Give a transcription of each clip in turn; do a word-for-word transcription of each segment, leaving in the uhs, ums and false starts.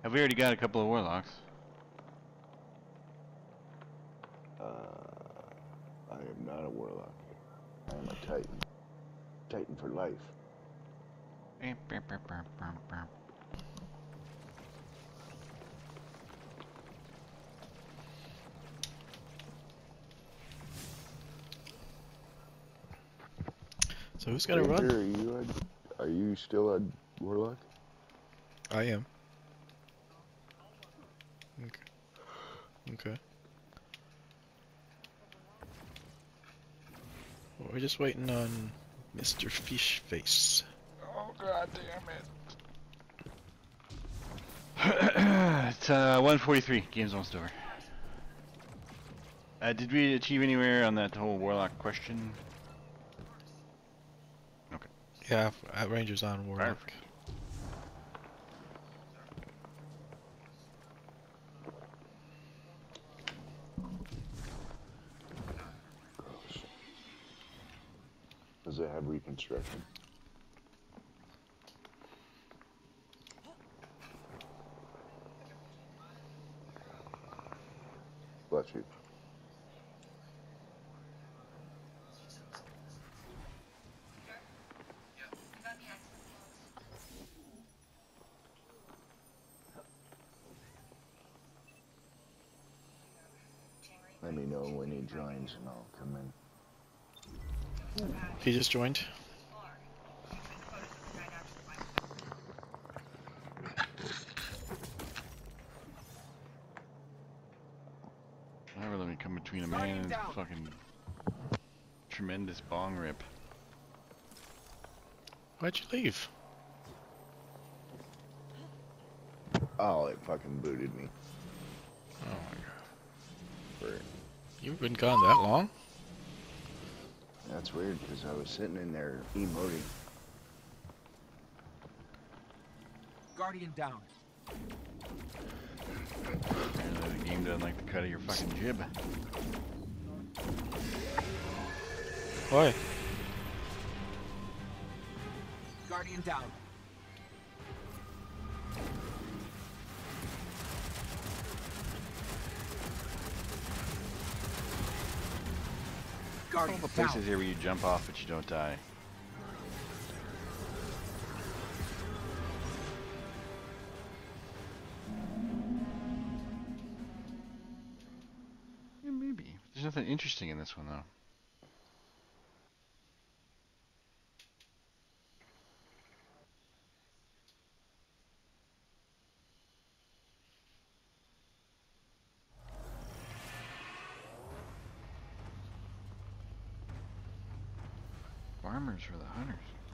Have we already got a couple of warlocks? Uh, I am not a warlock. I am a titan. Titan for life. So who's gonna Ranger, run? Are you a, are you still a warlock? I am. Okay. Okay. Well, we're just waiting on Mister Fish Face. Oh god damn it. It's uh, one forty-three. Game's almost over. Uh, did we achieve anywhere on that whole warlock question? Okay. Yeah, uh, Ranger's on warlock. Perfect. Does it have reconstruction? Bless you. Let me know when he joins and I'll come in. He just joined. Never let me come between a man and his fucking tremendous bong rip. Why'd you leave? Oh, it fucking booted me. Oh my god. For, You've been gone that long? that's weird because I was sitting in there emoting. Guardian down. Apparently the game doesn't like the cut of your fucking jib. Why? Guardian down. All Guardian the down. places here where you jump off but you don't die. Yeah, maybe. There's nothing interesting in this one though. Farmers for the hunters.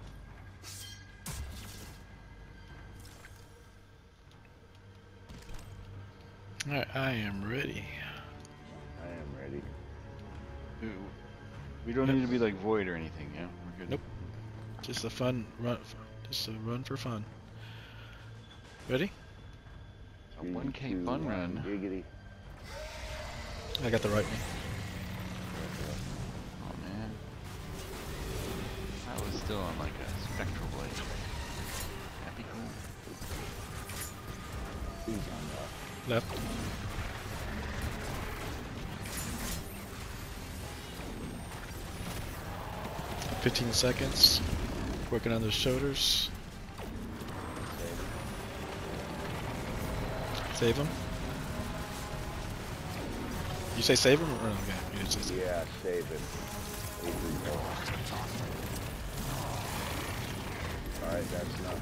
Alright, I am ready. I am ready. Ooh. We don't Yep. need to be like Void or anything, yeah? We're good. Nope. Just a fun run. Just a run for fun. Ready? A one K Three, two, fun one, run. Giggity. I got the right one. Oh man. That was still on like a spectral blade. That'd be cool. He's on that. Left. Fifteen seconds. Working on those shoulders. Save him. You say save him or no? Okay, you just say save him. Yeah, save it. Alright, that's not.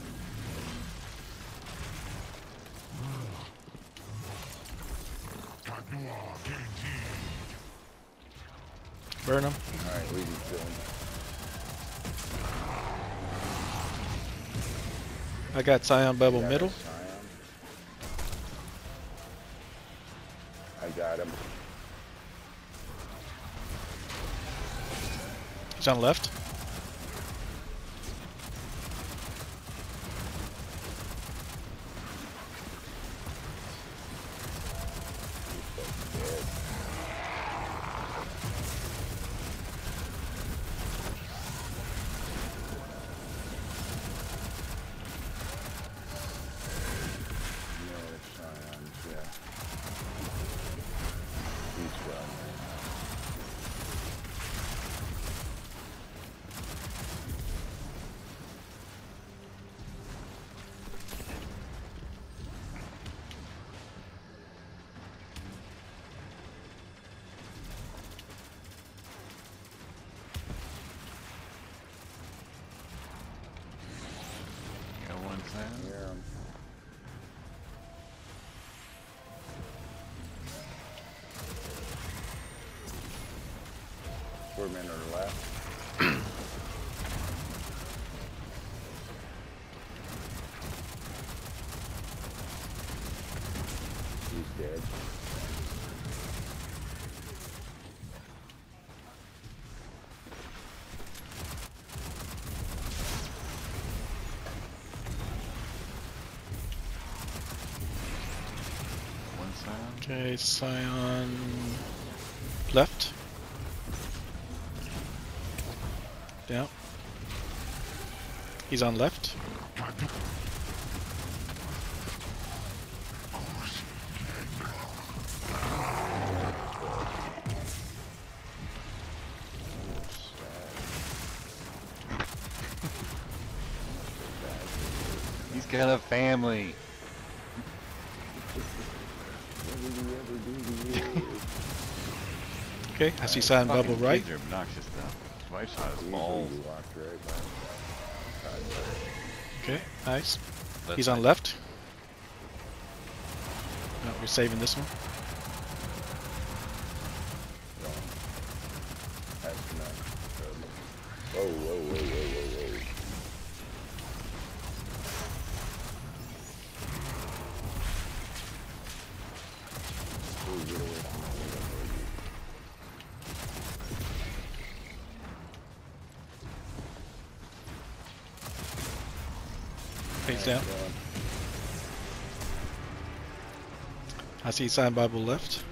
Burn him. Alright, leave it to him. I got Scion Bubble Yeah, middle. Scion. I got him. He's on left. He's gone. Got one sound. Hear him. Four men on the left. He's dead. One sound. Okay, Scion left. Down. He's on left. He's got a family. What did he ever do to you? Okay, I see Scion Fucking bubble right. kids are obnoxious though. His wife's hot as Easily balls. walked right by him. Okay, nice. Left He's on side. left. No, we're saving this one. Wrong. That's not. Whoa, whoa, whoa, whoa, whoa, whoa. Ooh, get away from me, Face down. Down. I see Scion bubble left.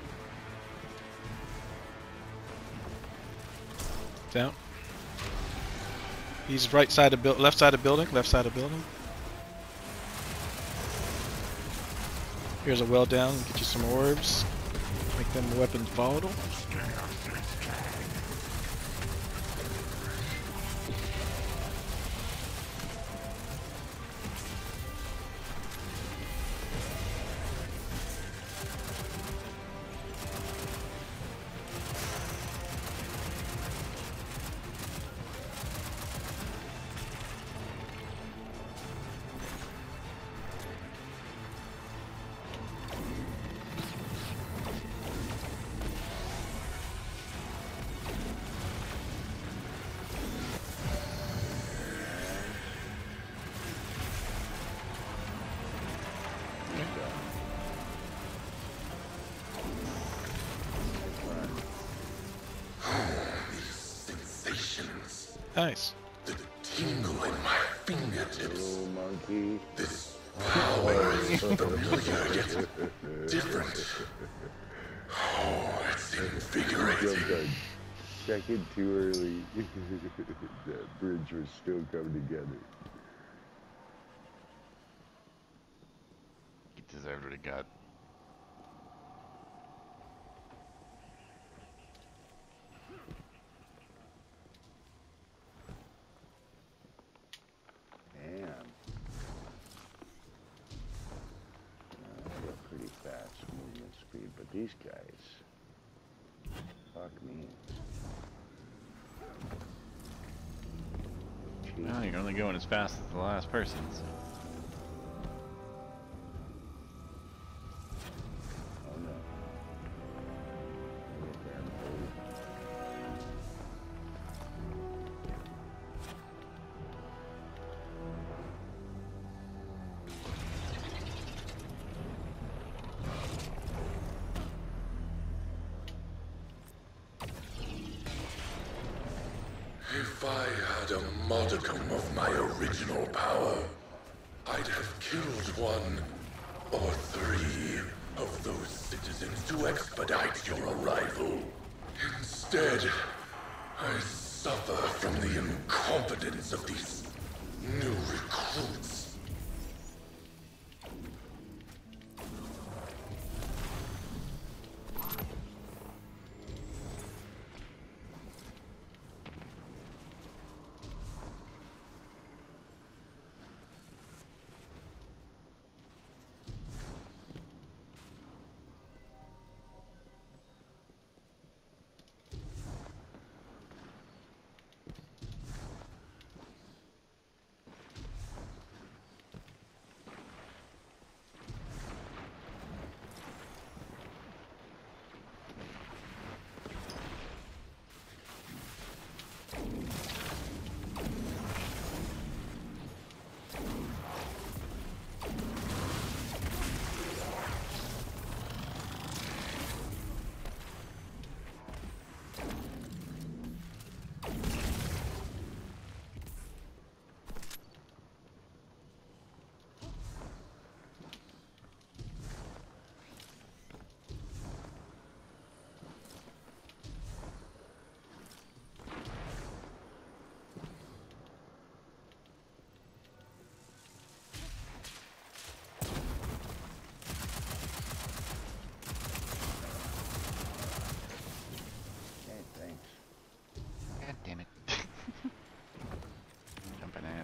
Down. He's right side of build, left side of building, left side of building. Here's a well down. Get you some orbs. Make them weapons volatile. Nice. The tingle in my fingertips. Little monkey. This power is familiar yet different. Oh, it's Jumped invigorating. a second too early. That bridge was still coming together. He deserved what he got. Damn. I got pretty fast movement speed, but these guys, fuck me. Well, you're only going as fast as the last person, so. Oh no. Get there and hold. If I had a modicum of my original power, I'd have killed one or three of those citizens to expedite your arrival. Instead, I suffer from the incompetence of these new recruits.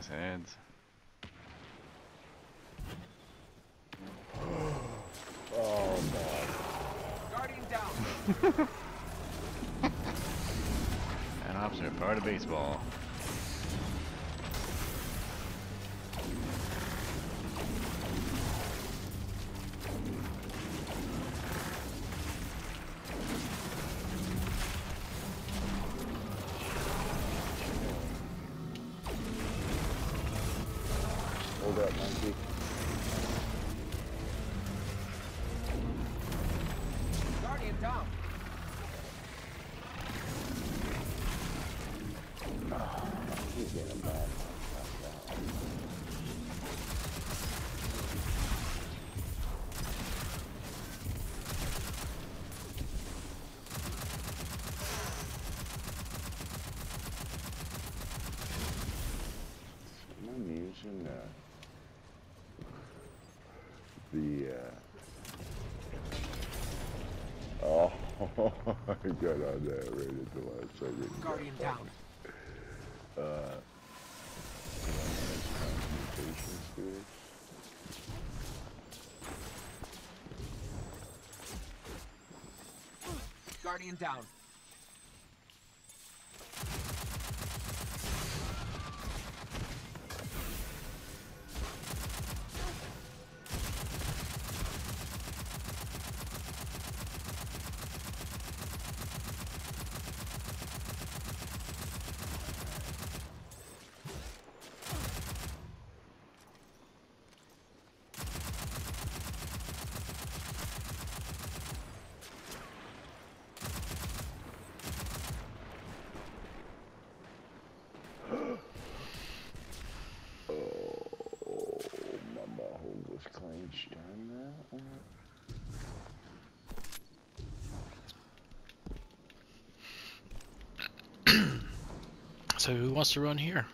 ass ads. Oh my. Guardian down. And hops are part of baseball. Hold up, monkey. Guardian down. He's getting bad. I'm using uh, the uh, oh, I got on that right at the last second. Guardian down. Uh, transmutation spirits. Guardian down. Oh, my butthole was clenched on that one. So who wants to run here?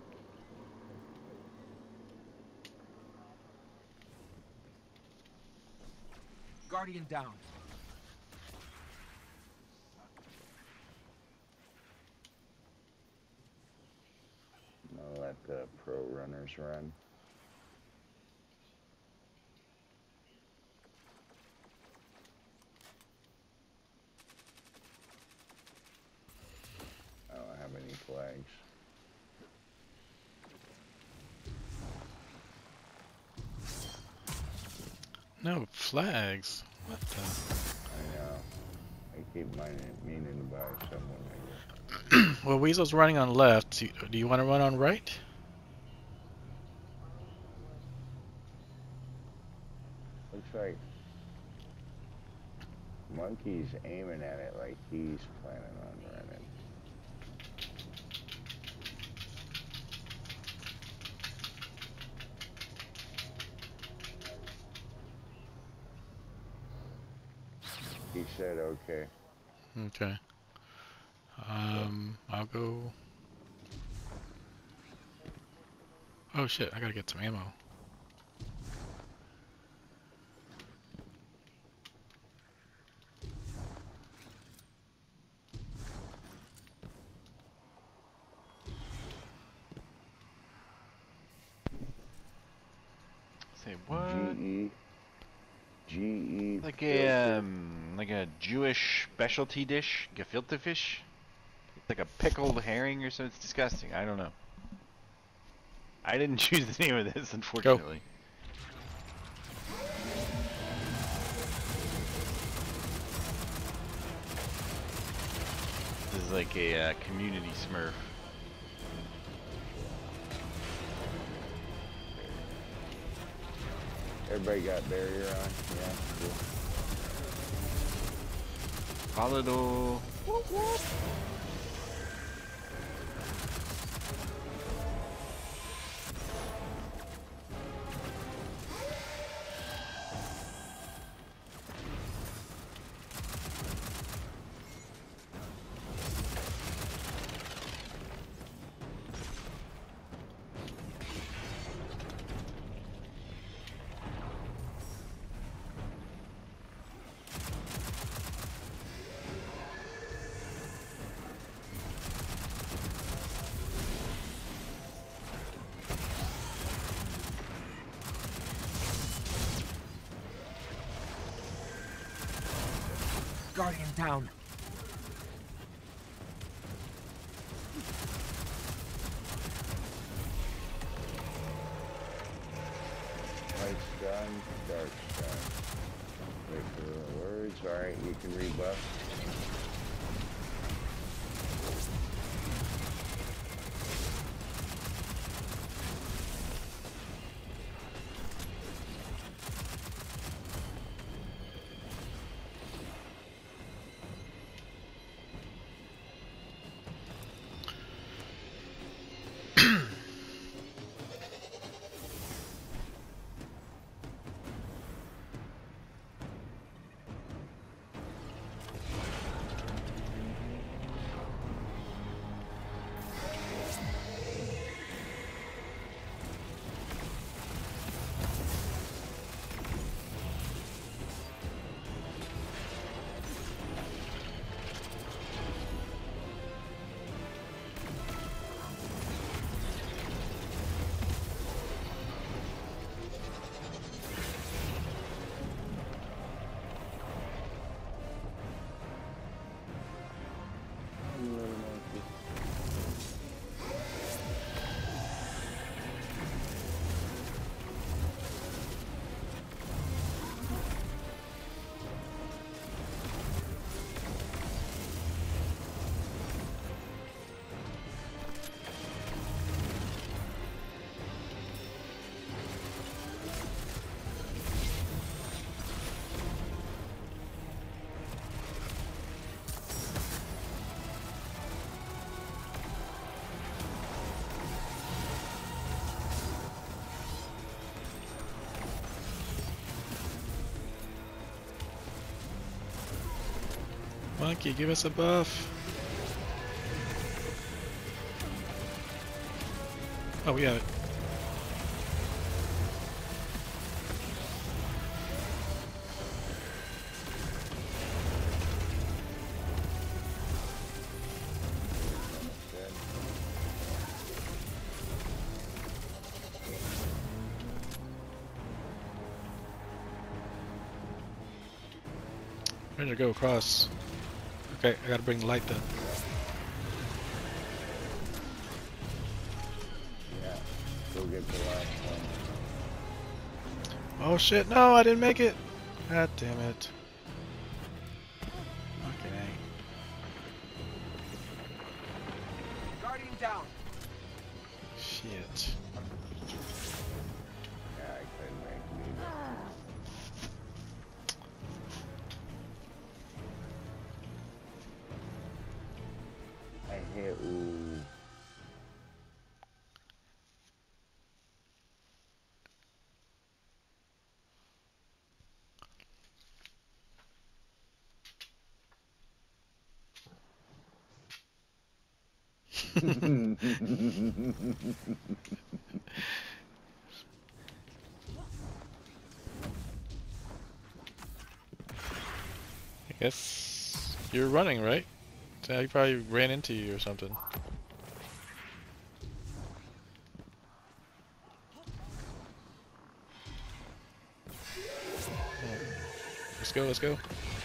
Guardian down. I'll let the pro runners run. I don't have any flags. No flags. What the? I know. I keep mining, meaning to buy someone here. Well, Weasel's running on left. Do you, do you want to run on right? Looks like Monkey's aiming at it like he's planning on running. He said okay. Okay. Um, I'll go. Oh shit! I gotta get some ammo. Say what? G E. G E. Like a um, like a Jewish specialty dish, gefilte fish. It's like a pickled herring or something. It's disgusting. I don't know. I didn't choose the name of this, unfortunately. This is like a uh, community Smurf. Everybody got barrier on? Yeah, cool. Holido. Whoop, whoop. Guardian down. Light's done, dark's done. Wait for the words. Alright, you can rebuff. Monkey, give us a buff. Oh, we have it. Ready to go across. Okay, I gotta bring the light then. Yeah, go get the last one. Oh shit, no, I didn't make it! God damn it. Okay. Guardian down. Shit. Yeah, I couldn't make it either. I hit ooh. I guess you're running, right? So he probably ran into you or something. Let's go, let's go.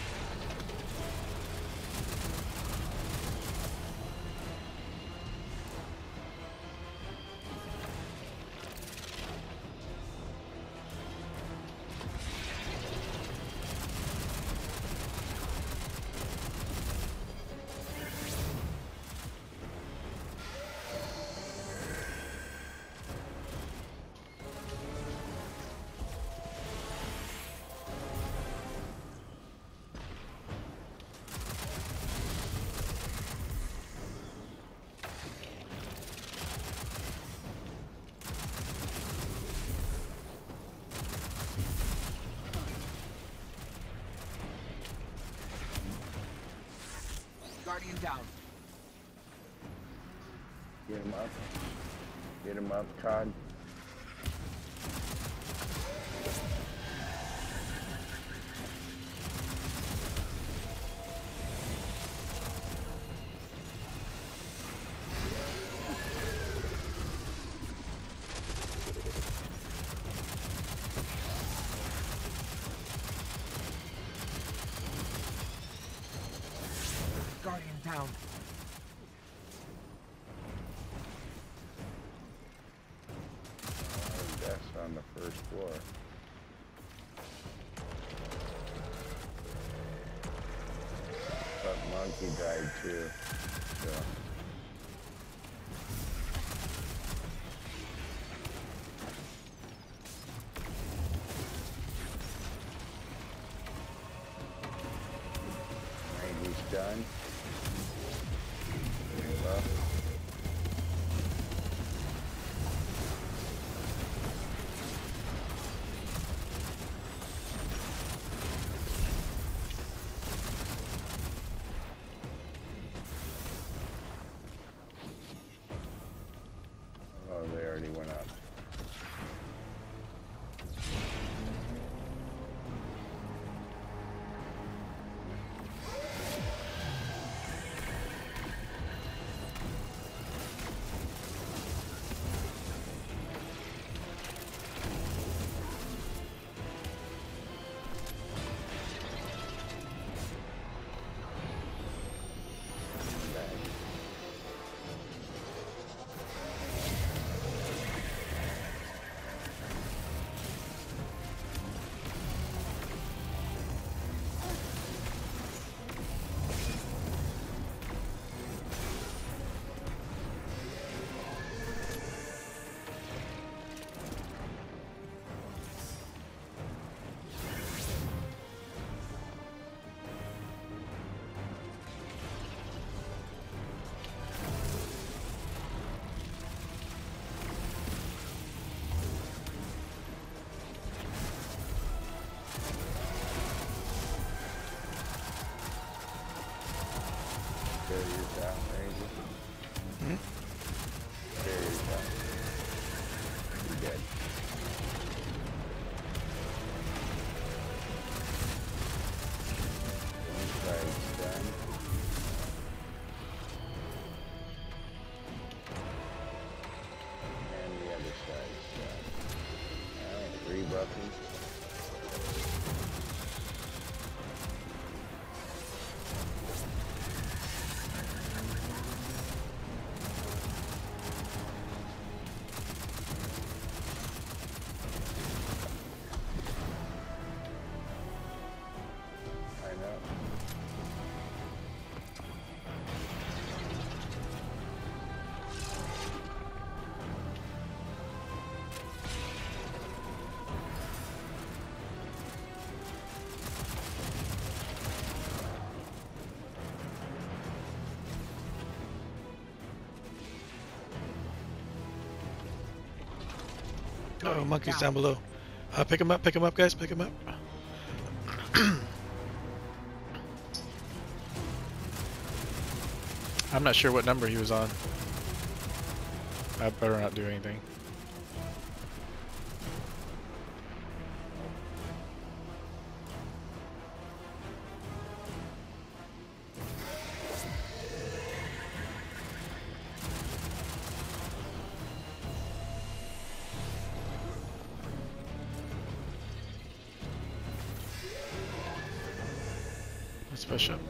Guardian down. Get him up. Get him up, Todd. Guardian down. Oh, deaths on the first floor. But monkey died too. So. Right, he's done. Well. Oh, they already went up. Barrier's out, Randy. Hmm? Barrier's out. You're dead. One side's done. And the other side's done. Alright, rebuffing. I know. Oh, monkeys down below. Uh, pick him up, pick him up, guys, pick him up. I'm not sure what number he was on. I better not do anything. Let's push up.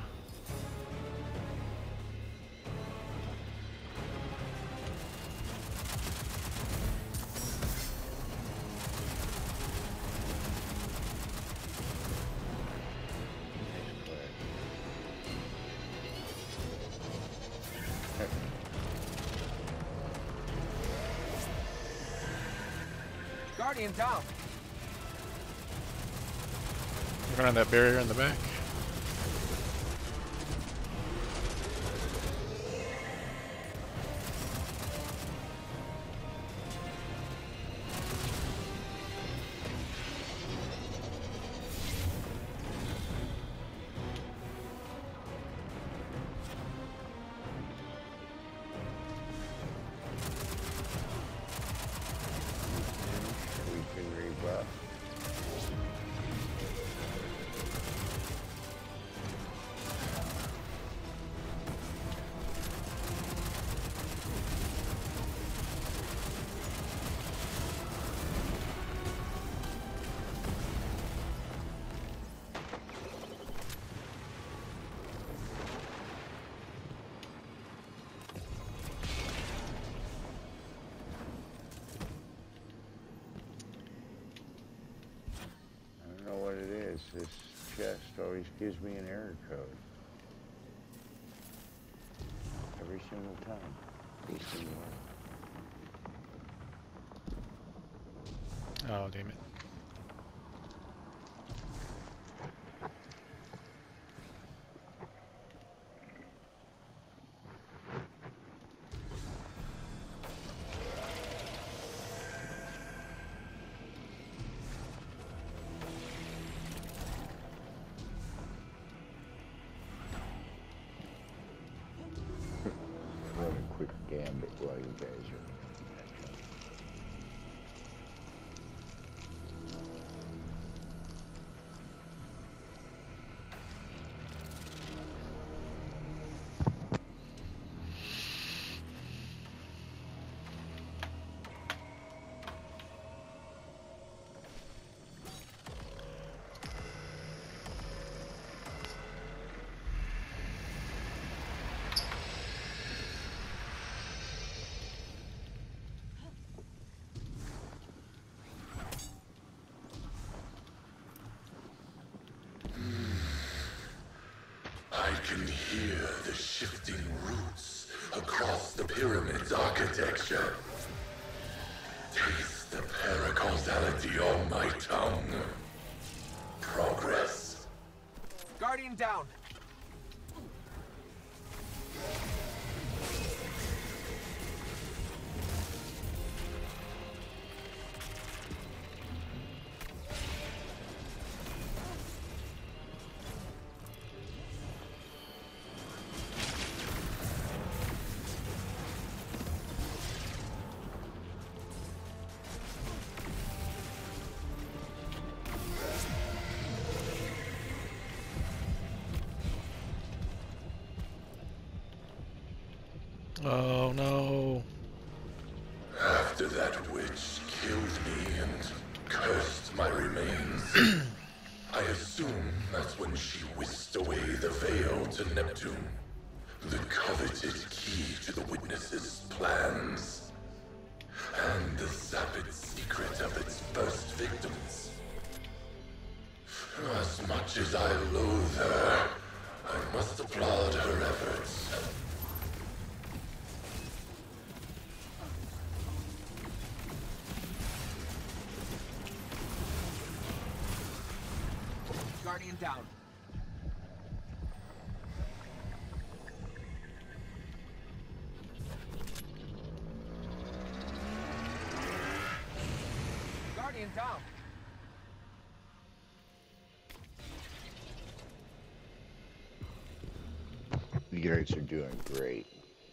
Guardian down. Run on that barrier in the back. We can rebuff. this chest always gives me an error code. Every single time. Every single one. Oh, damn it. Run a quick gambit while you guys are I can hear the shifting roots across the pyramid's architecture. Taste the paracausality on my tongue. Progress. Guardian down. Oh no. After that witch killed me and cursed my remains, I assume that's when she whisked away the veil to Neptune, the coveted key to the Witness's plans, and the sapid secret of its first victims. As much as I loathe her, I must applaud her efforts. Guardian down. Guardian down. You guys are doing great.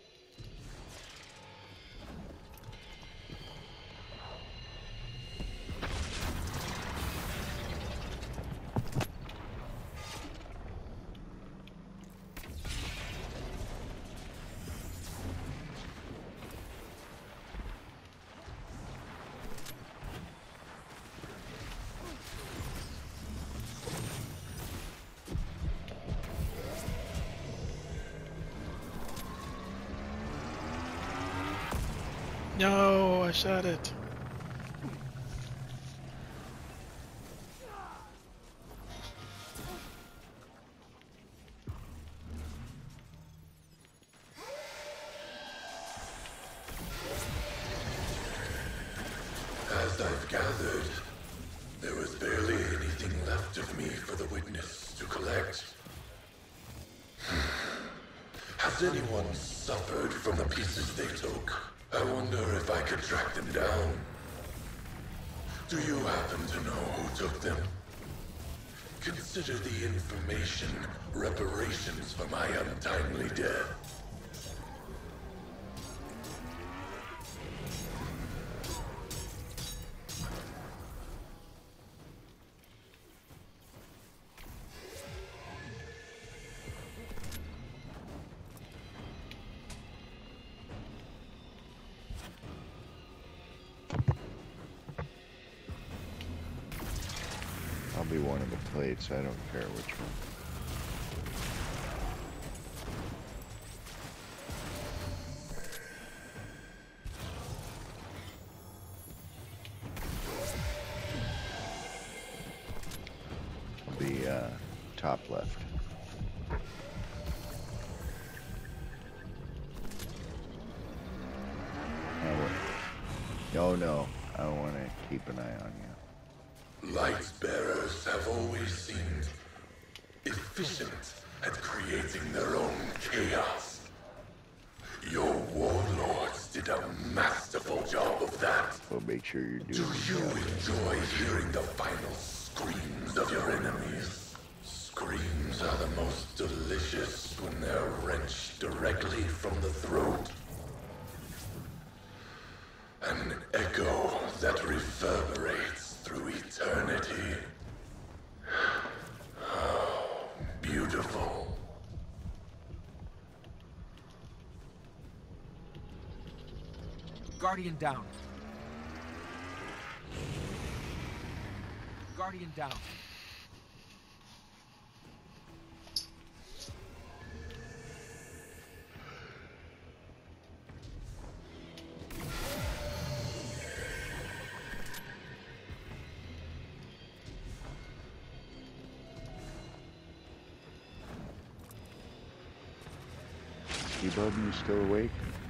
No, I shot it. As I've gathered, there was barely anything left of me for the Witness to collect. Has anyone suffered from the pieces they took? I wonder if I could track them down. Do you happen to know who took them? Consider the information reparations for my untimely death. I'll be one of the plates, I don't care which one. I'll be top left. Oh, wait. No, no. I want to keep an eye on you. Light bearers have always seemed efficient at creating their own chaos. Your warlords did a masterful job of that. Well, make sure you're Do doing you that. enjoy hearing the final screams of your enemies? Screams are the most delicious when they're wrenched directly from the throat. An echo that reverberates through eternity. Oh, beautiful. Guardian down. Guardian down. T-Bub, you still awake?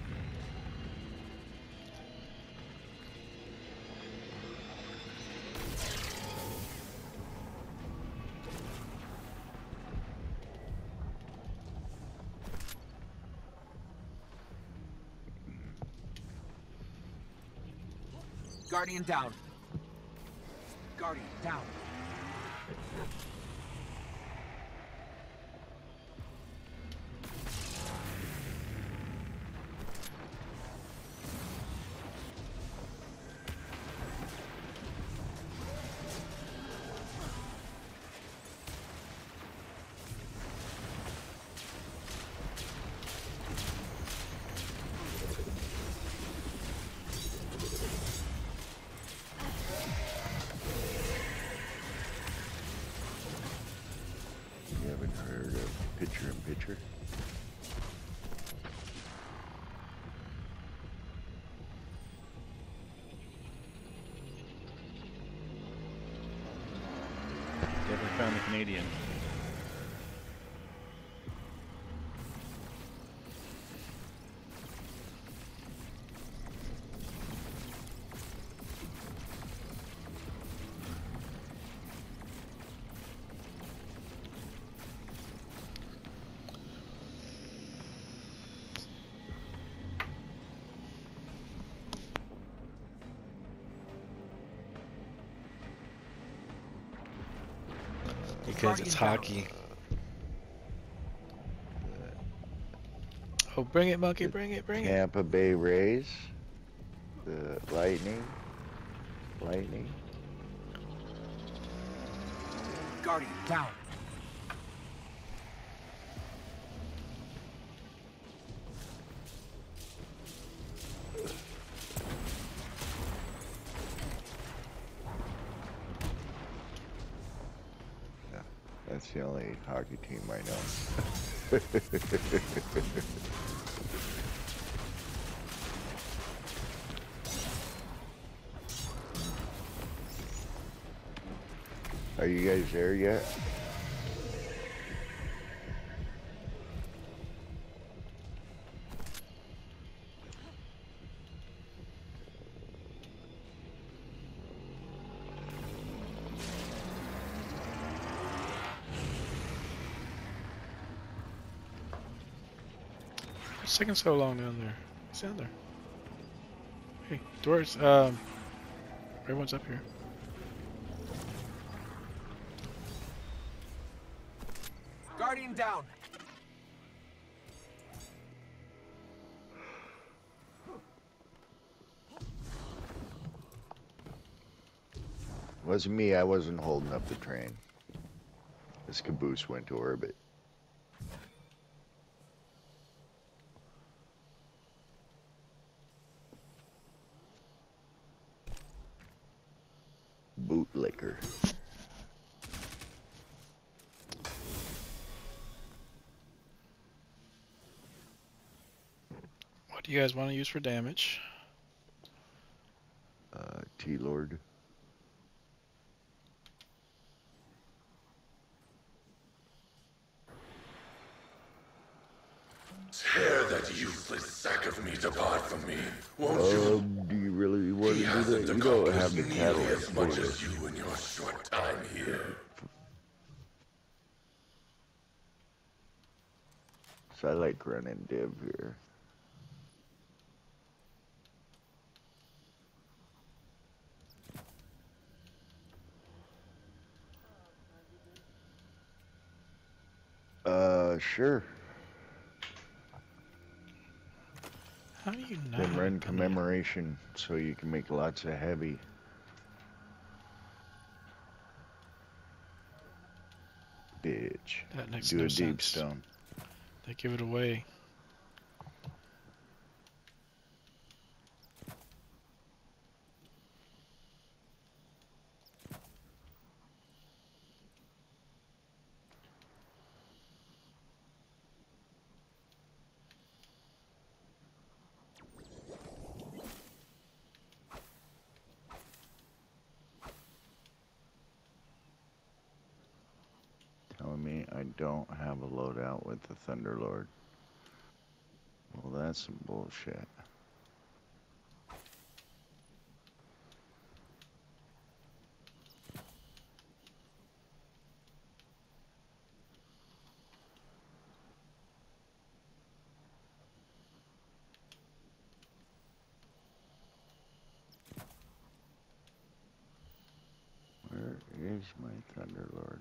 Guardian down. Guardian down. You haven't heard of Pitcher and Pitcher? Definitely found the Canadian. Because it's Guardian hockey. Oh, bring it, monkey, bring it, bring it. Tampa Bay Rays, the Lightning, Lightning. Guardian down. That's the only hockey team I know. Are you guys there yet? It's taking so long down there. It's down there. Hey, doors. Um, everyone's up here. Guardian down. Wasn't me, I wasn't holding up the train. This caboose went to orbit. Bootlicker. What do you guys want to use for damage? Uh, T-Lord. Tear that useless sack of meat apart from me, won't you? Um, do you really want He to do hasn't that? You don't have accomplished the nearly catalyst as much for it. as you in your short time here. So I like running div here. Uh, sure. How do you not? Then have run a thunder? commemoration so you can make lots of heavy. Bitch. That makes Do no a deep sense. stone. They give it away. Telling me I don't have a loadout with the Thunderlord. Well, that's some bullshit. Where is my Thunderlord?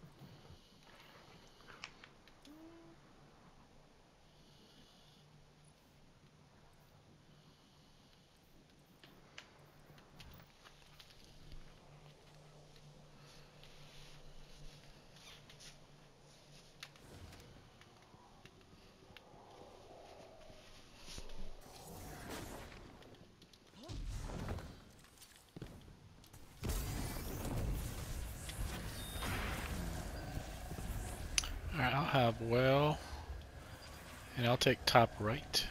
Alright, I'll have well. And I'll take top right.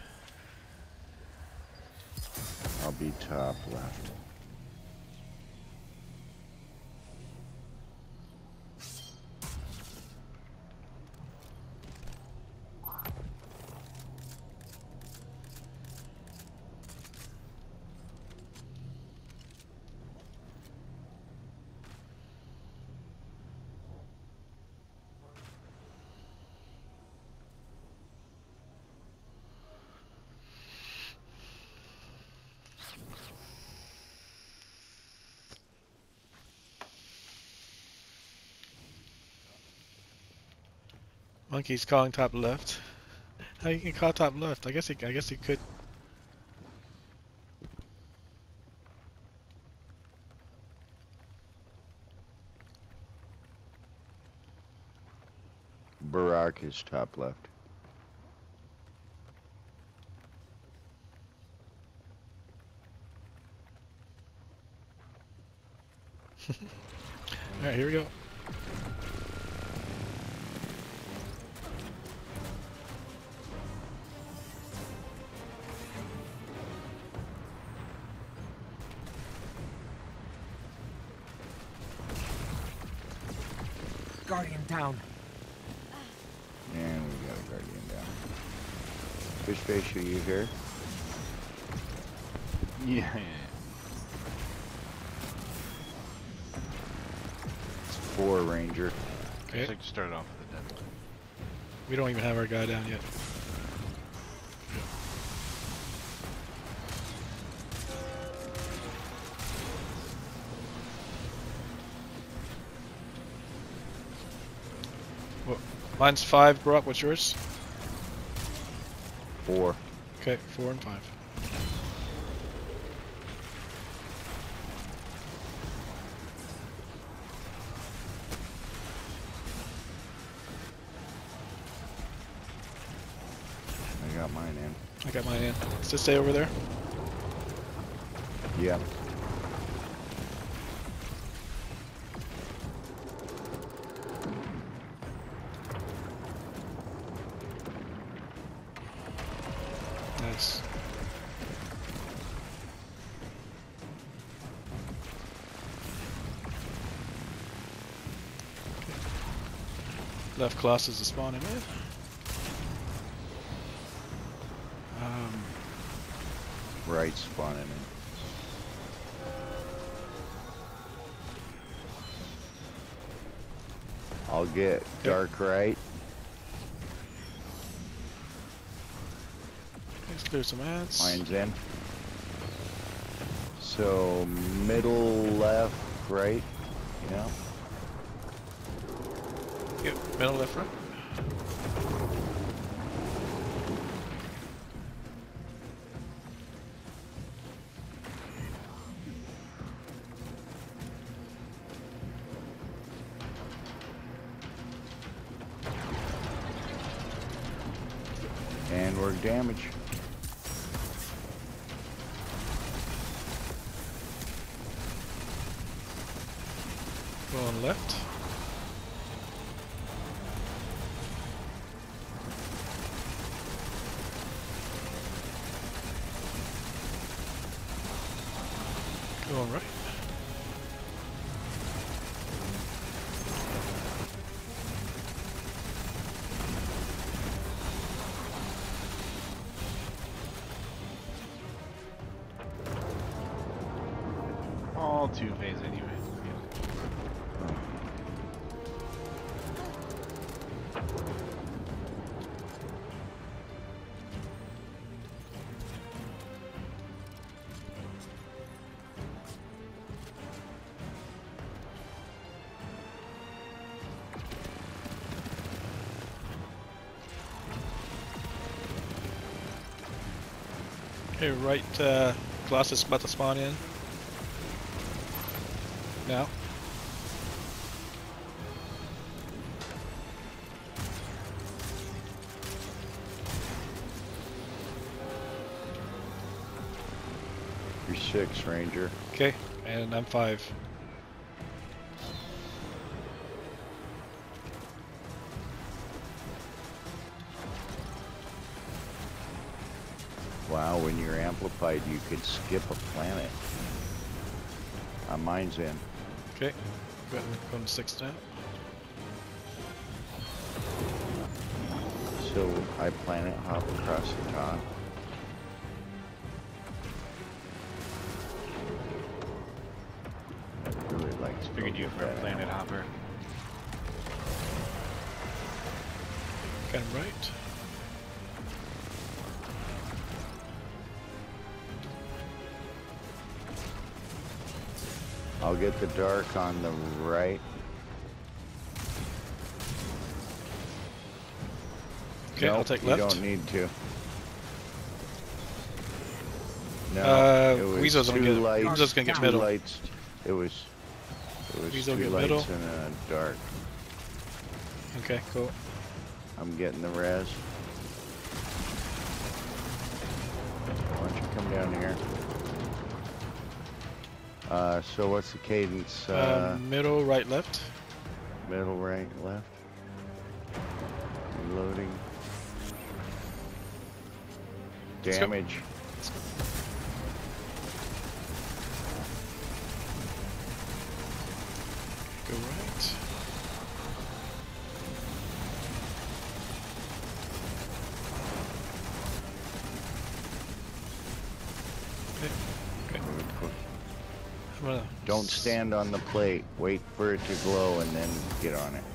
I'll be top left. Monkey's calling top left. How you can call top left? I guess he. I guess he could. Barak is top left. Alright, here we go. Guardian down. And we got a Guardian down. Fish Face, are you here? Yeah. It's four Ranger. I Okay. just like to start off with the dead. We don't even have our guy down yet. Well, mine's five, Brock. What's yours? Four. Okay, four and five. I got mine in. I got mine in. Does this stay over there? Yeah. Nice. Left Colossus is spawning in. right spawning in. I'll get dark right. Let's clear some ads. Mine's in. So middle, left, right. Yeah. Yep, middle, left, right. And we're damaged. Going left. Going right. All two phase anyway. Okay, right, uh, glass is about to spawn in. Now. You're six, Ranger. Okay, and I'm five. Wow, when you're amplified, you could skip a planet. Uh, mine's in. Okay, going, going to six now. So I planet hop across the top. I really like to Figured you go for a get that planet ammo. hopper. Kind of right. I'll get the dark on the right. Okay, Nope, I'll take you left. don't need to. No, Uh, it was Weasel's gonna two get- lights, Weasel's gonna get two middle. lights. It was, it was Weasel two get lights middle. and a dark. Okay, cool. I'm getting the res. Why don't you come down here? Uh, so what's the cadence? Uh, Uh, middle, right, left. middle, right, left. Reloading. Let's go. Damage. Go right. Okay, okay. I'm gonna Don't stand on the plate. Wait for it to glow and then get on it.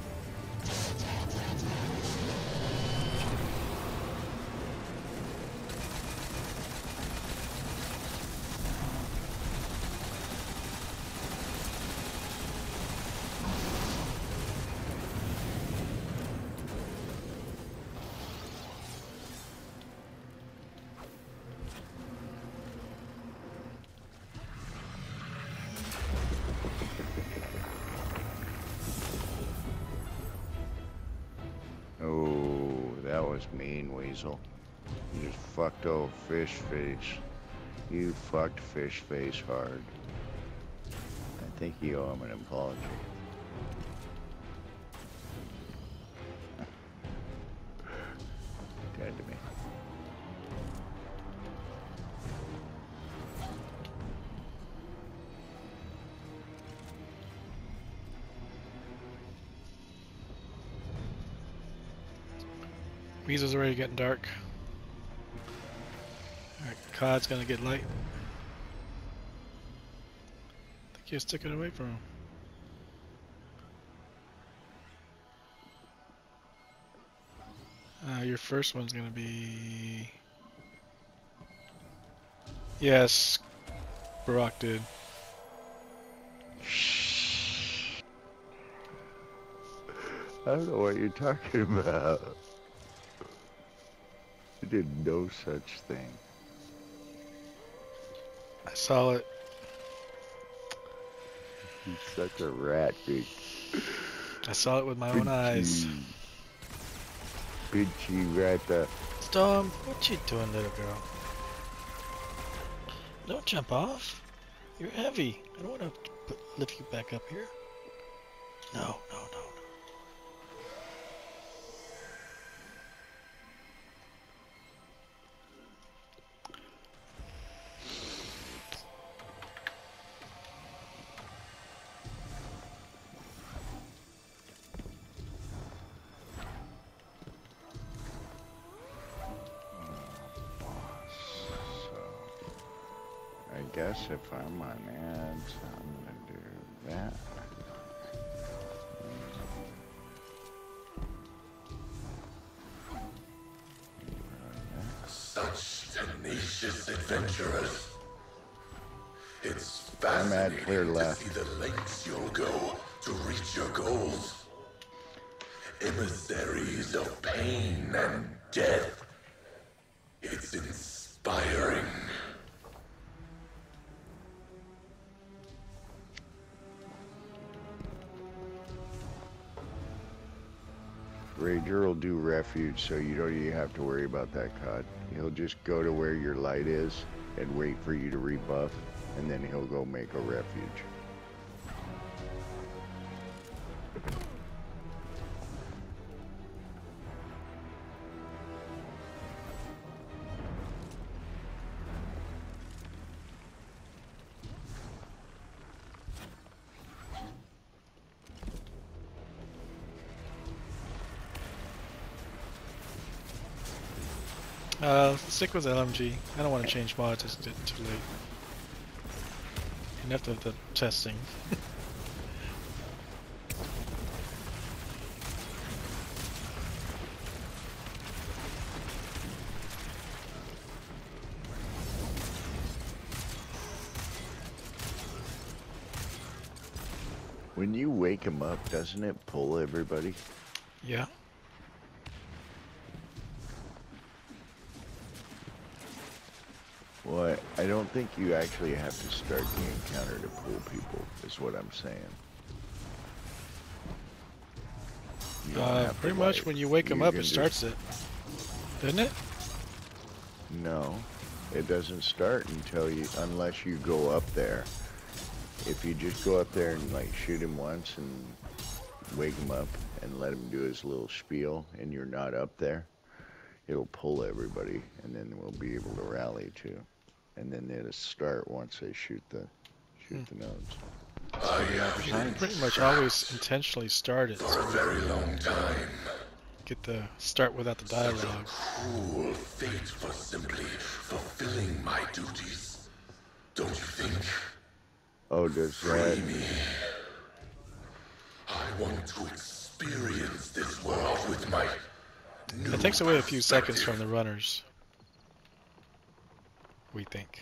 Oh, that was mean, Weasel. You just fucked old Fish Face. You fucked Fish Face hard. I think you owe him an apology. Dead to me. Weasel's already getting dark. Alright, C O D's gonna get light. I think you stick it away from him. Uh, your first one's gonna be... Yes, Barack did. I don't know what you're talking about. I did no such thing. I saw it. You're such a rat, big. I saw it with my own eyes. Bitchy rata. Storm, what you doing, little girl? Don't jump off. You're heavy. I don't want to put, lift you back up here. No, no, no, no. I guess if I'm on ads, I'm gonna do that. Such tenacious adventurers. It's I'm at fascinating clear to left. see the lengths you'll go to reach your goals. Emissaries of pain and death. It's inspiring. Rager will do refuge, so you don't even have to worry about that, C O D. He'll just go to where your light is and wait for you to rebuff, and then he'll go make a refuge. Uh, stick with L M G. I don't want to change mods, it's too too late. Enough of the testing. When you wake him up, doesn't it pull everybody? Yeah. Well, I I don't think you actually have to start the encounter to pull people, is what I'm saying. You don't Uh, have to, pretty much like, when you wake him you up, can it just- starts it. Doesn't it? No, it doesn't start until you, unless you go up there. If you just go up there and like shoot him once and wake him up and let him do his little spiel and you're not up there, it'll pull everybody and then we'll be able to rally too. And then it'll start once they shoot the shoot the nodes. I have lived Pretty much always intentionally start it. for a very long time. Get the start without the dialogue. Cruel fate for simply fulfilling my duties. Don't you think? Oh, does that? Free me. I want to experience this world with my new It takes away a few seconds perspective. from the runners. We think.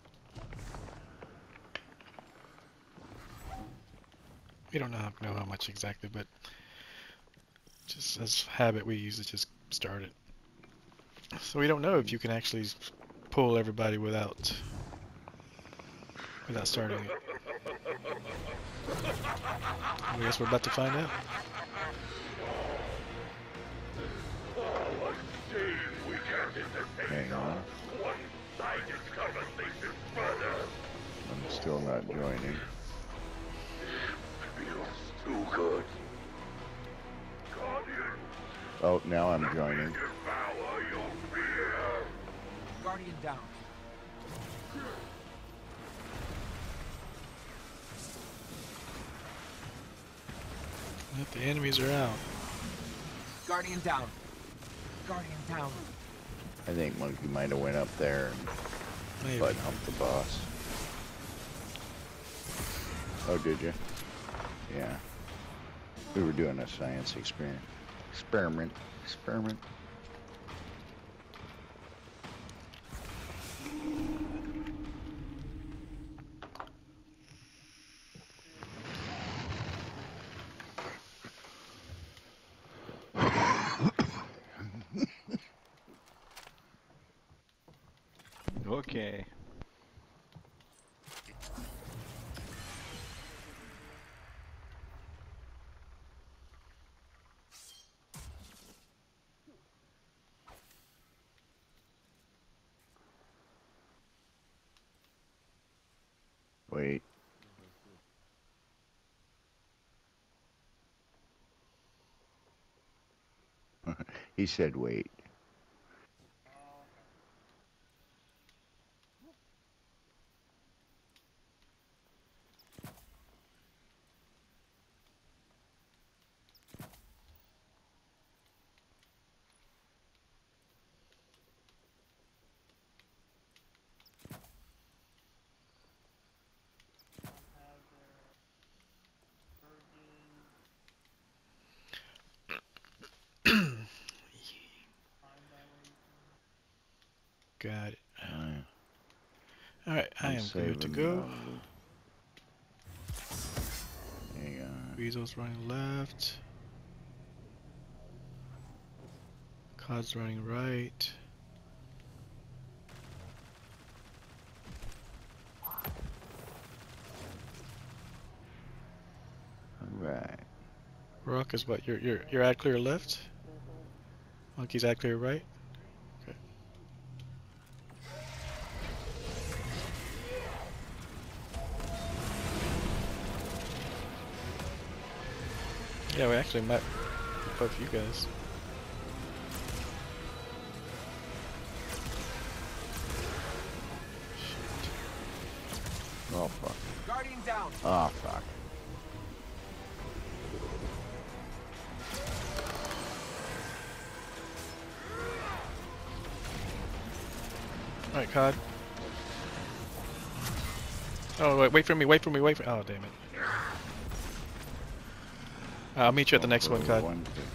We don't know how, know how much exactly, but just as habit, we usually just start it. So we don't know if you can actually pull everybody without without starting it. I guess we're about to find out. Hang on. I'm still not joining. Too good. Oh, now I'm joining. Guardian down. Yep, the enemies are out. Guardian down. Guardian down. I think Monkey might have went up there and Maybe. butt humped the boss. Oh, did you? Yeah. We were doing a science experiment. Experiment. Experiment. Okay. Wait. He said wait. Got it. Alright. Alright, I I'm am good to saving go. now. Hang on. Weasel's running left. Cod's running right. Alright. Rock is what? You're you're you're at clear left. Monkey's at clear right. Okay. Yeah, we actually met both you guys. Oh fuck. Guardian down. Oh fuck. Alright, Cod. Oh, wait, wait for me, wait for me, wait for Oh, damn it. I'll meet you at the next one, Cod. One, two.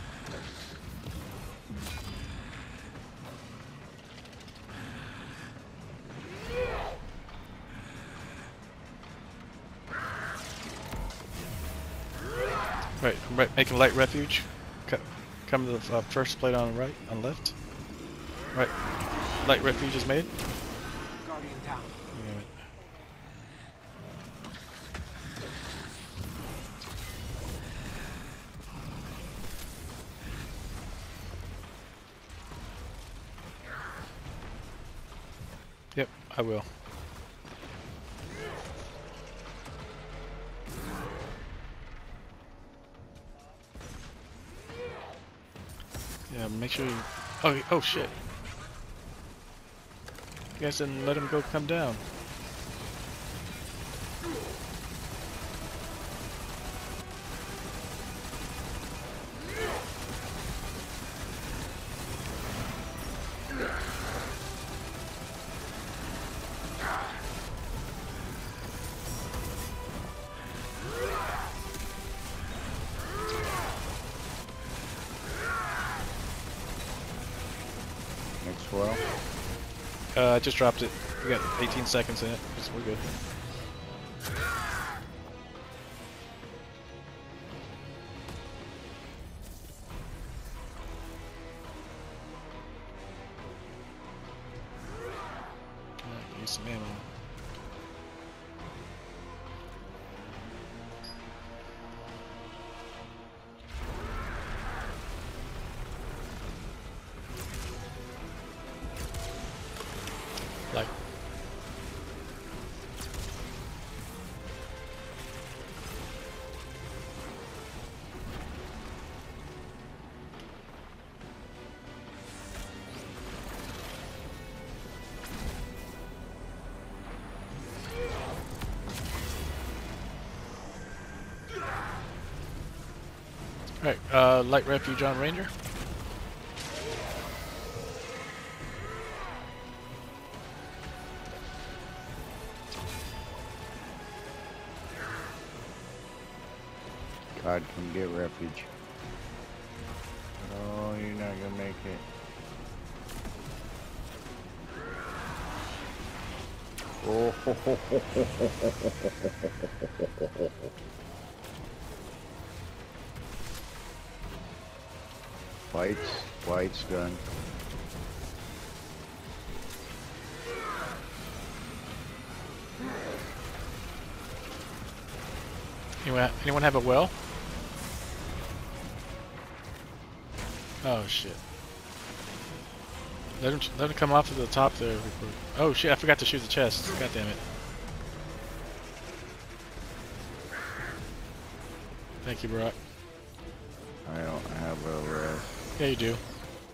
Right, I'm right, making light refuge. Co come to the uh, first plate on the right, on the left. Right, light refuge is made. Guardian down. Damn it. Yep, I will. Yeah, make sure you... Oh, oh shit. You guys didn't let him go come down. Next swell. Uh, I just dropped it. We got eighteen seconds in it. Just, we're good. Alright, use some ammo. Like. Alright, uh, light refuge on Ranger. Todd, come get refuge. Oh, you're not gonna make it. Oh, ho, ho, ho, ho, ho, ho, ho. White's, White's done. Anyone, anyone have a well? Oh shit. Let him, let him come off to the top there. Before. Oh shit, I forgot to shoot the chest. God damn it. Thank you, Brock. I don't have a rest. Yeah, you do.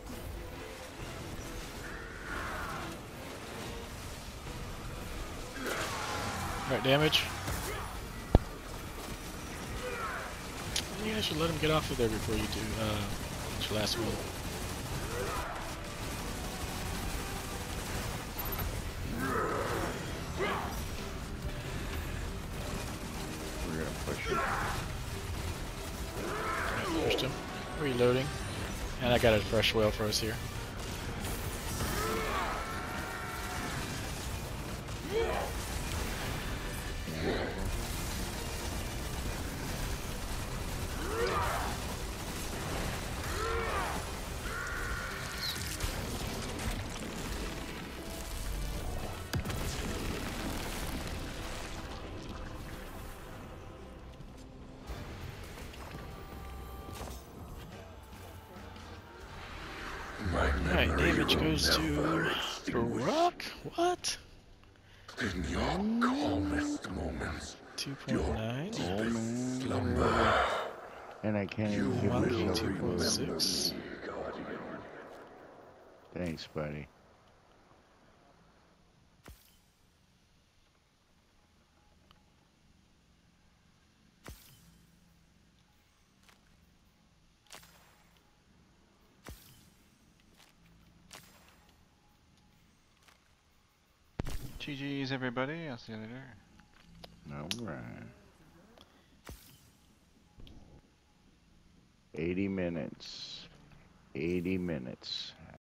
Right, damage. You guys should let him get off of there before you do uh, your last will. We're gonna push him. Right, pushed him. Reloading. And I got a fresh well for us here. My Alright, memory damage will goes to never extinguish. Brock. What? In your calmest moments, two point nine. Oh man. slumber. And I can't You even give Monkey myself two a point good. six. Thanks, buddy. G G's everybody, I'll see you later. Alright. eighty minutes. eighty minutes.